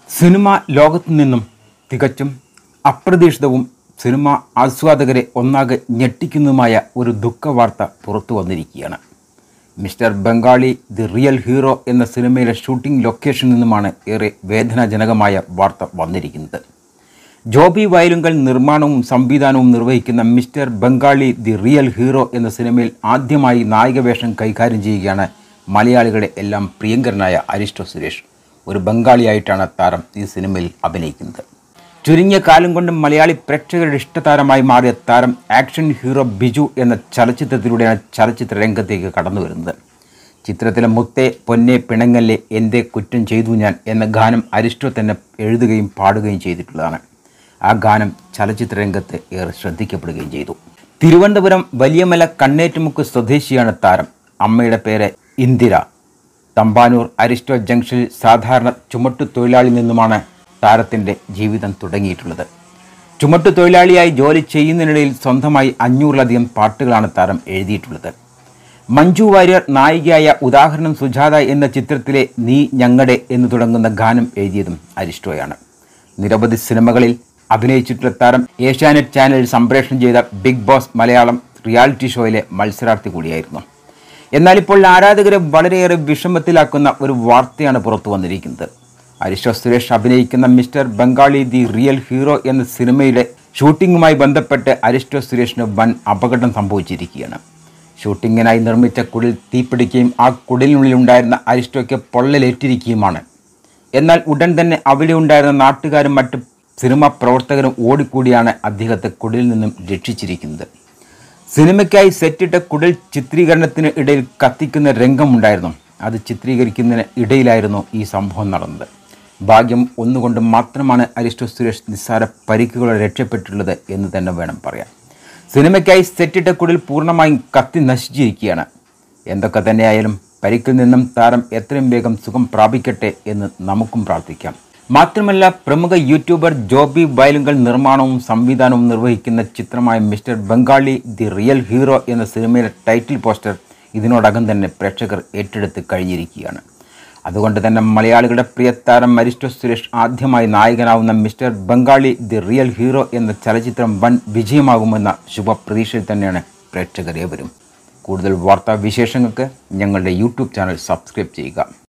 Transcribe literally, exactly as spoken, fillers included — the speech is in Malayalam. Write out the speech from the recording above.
സിനിമ ലോകത്തു നിന്നും തികച്ചും അപ്രതീക്ഷിതവും സിനിമ ആസ്വാദകരെ ഒന്നാകെ ഞെട്ടിക്കുന്നതുമായ ഒരു ദുഃഖവാർത്ത പുറത്തു വന്നിരിക്കുകയാണ്. Mister Bengali the real hero എന്ന സിനിമയിലെ ഷൂട്ടിംഗ് ലൊക്കേഷനിൽ നിന്നുമാണ് ഏറെ വേദനാജനകമായ വാർത്ത വന്നിരിക്കുന്നത്. ജോബി വയലുങ്കൽ നിർമ്മാണവും സംവിധാനവും നിർവഹിക്കുന്ന mister Bengali the real hero എന്ന സിനിമയിൽ ആദ്യമായി നായികവേഷം കൈകാര്യം ചെയ്യുകയാണ് മലയാളികളുടെ എല്ലാം പ്രിയങ്കരനായ അരിസ്റ്റോ സുരേഷ്. ഒരു ബംഗാളിയായിട്ടാണ് താരം ഈ സിനിമയിൽ അഭിനയിക്കുന്നത്. ചുരുങ്ങിയ കാലം കൊണ്ട് മലയാളി പ്രേക്ഷകരുടെ ഇഷ്ടതാരമായി മാറിയ താരം ആക്ഷൻ ഹീറോ ബിജു എന്ന ചലച്ചിത്രത്തിലൂടെയാണ് ചലച്ചിത്ര രംഗത്തേക്ക് കടന്നു വരുന്നത്. ചിത്രത്തിലെ മുത്തേ പൊന്നെ പിണങ്ങല്ലേ എന്തേ കുറ്റം ചെയ്തു ഞാൻ എന്ന ഗാനം അരിസ്റ്റോ തന്നെ എഴുതുകയും പാടുകയും ചെയ്തിട്ടുള്ളതാണ്. ആ ഗാനം ചലച്ചിത്ര രംഗത്ത് ഏറെ ശ്രദ്ധിക്കപ്പെടുകയും ചെയ്തു. തിരുവനന്തപുരം വലിയമല കണ്ണേറ്റുമുക്ക് സ്വദേശിയാണ് താരം. അമ്മയുടെ പേര് ഇന്ദിര. തമ്പാനൂർ അരിസ്റ്റോ ജംഗ്ഷനിൽ സാധാരണ ചുമട്ടു തൊഴിലാളിയിൽ നിന്നുമാണ് താരത്തിൻ്റെ ജീവിതം തുടങ്ങിയിട്ടുള്ളത്. ചുമട്ടു തൊഴിലാളിയായി ജോലി ചെയ്യുന്നതിനിടയിൽ സ്വന്തമായി അഞ്ഞൂറിലധികം പാട്ടുകളാണ് താരം എഴുതിയിട്ടുള്ളത്. മഞ്ജു വാര്യർ നായികയായ ഉദാഹരണം സുജാത എന്ന ചിത്രത്തിലെ നീ ഞങ്ങടെ എന്ന് തുടങ്ങുന്ന ഗാനം എഴുതിയതും അരിസ്റ്റോയാണ്. നിരവധി സിനിമകളിൽ അഭിനയിച്ചിട്ടുള്ള താരം ഏഷ്യാനെറ്റ് ചാനലിൽ സംപ്രേഷണം ചെയ്ത ബിഗ് ബോസ് മലയാളം റിയാലിറ്റി ഷോയിലെ മത്സരാർത്ഥി കൂടിയായിരുന്നു. എന്നാൽ ഇപ്പോൾ ആരാധകരെ വളരെയേറെ വിഷമത്തിലാക്കുന്ന ഒരു വാർത്തയാണ് പുറത്തു വന്നിരിക്കുന്നത്. അരിസ്റ്റോ സുരേഷ് അഭിനയിക്കുന്ന mister Bengali the real hero എന്ന സിനിമയുടെ ഷൂട്ടിങ്ങുമായി ബന്ധപ്പെട്ട് അരിസ്റ്റോ സുരേഷിന് വൻ അപകടം സംഭവിച്ചിരിക്കുകയാണ്. ഷൂട്ടിങ്ങിനായി നിർമ്മിച്ച കുടിൽ തീപിടിക്കുകയും ആ കുടിലിനുള്ളിലുണ്ടായിരുന്ന അരിസ്റ്റോയ്ക്ക് പൊള്ളലേറ്റിരിക്കുകയുമാണ്. എന്നാൽ ഉടൻ തന്നെ അവിടെ ഉണ്ടായിരുന്ന നാട്ടുകാരും മറ്റ് സിനിമാ പ്രവർത്തകരും ഓടിക്കൂടിയാണ് അദ്ദേഹത്തെ കുടിലിൽ നിന്നും രക്ഷിച്ചിരിക്കുന്നത്. സിനിമയ്ക്കായി സെറ്റിട്ട കുടിൽ ചിത്രീകരണത്തിന് ഇടയിൽ കത്തിക്കുന്ന രംഗമുണ്ടായിരുന്നു. അത് ചിത്രീകരിക്കുന്നതിന് ഇടയിലായിരുന്നു ഈ സംഭവം നടന്നത്. ഭാഗ്യം ഒന്നുകൊണ്ട് മാത്രമാണ് അരിസ്റ്റോ സുരേഷ് നിസ്സാര പരിക്കുകളെ രക്ഷപ്പെട്ടിട്ടുള്ളത് എന്ന് തന്നെ വേണം പറയാൻ. സിനിമയ്ക്കായി സെറ്റിട്ട കുടിൽ പൂർണ്ണമായും കത്തി നശിച്ചിരിക്കുകയാണ്. എന്തൊക്കെ തന്നെയായാലും പരിക്കിൽ നിന്നും താരം എത്രയും വേഗം സുഖം പ്രാപിക്കട്ടെ എന്ന് നമുക്കും പ്രാർത്ഥിക്കാം. മാത്രമല്ല, പ്രമുഖ യൂട്യൂബർ ജോബി വയലുങ്കൽ നിർമ്മാണവും സംവിധാനവും നിർവഹിക്കുന്ന ചിത്രമായ mister Bengali the real hero എന്ന സിനിമയിലെ ടൈറ്റിൽ പോസ്റ്റർ ഇതിനോടകം തന്നെ പ്രേക്ഷകർ ഏറ്റെടുത്ത് കഴിഞ്ഞിരിക്കുകയാണ്. അതുകൊണ്ട് തന്നെ മലയാളികളുടെ പ്രിയ താരം അരിസ്റ്റോ സുരേഷ് ആദ്യമായി നായകനാവുന്ന mister Bengali the real hero എന്ന ചലച്ചിത്രം വൻ വിജയമാകുമെന്ന ശുഭപ്രതീക്ഷയിൽ തന്നെയാണ് പ്രേക്ഷകർ ഏവരും. കൂടുതൽ വാർത്താ വിശേഷങ്ങൾക്ക് ഞങ്ങളുടെ യൂട്യൂബ് ചാനൽ സബ്സ്ക്രൈബ് ചെയ്യുക.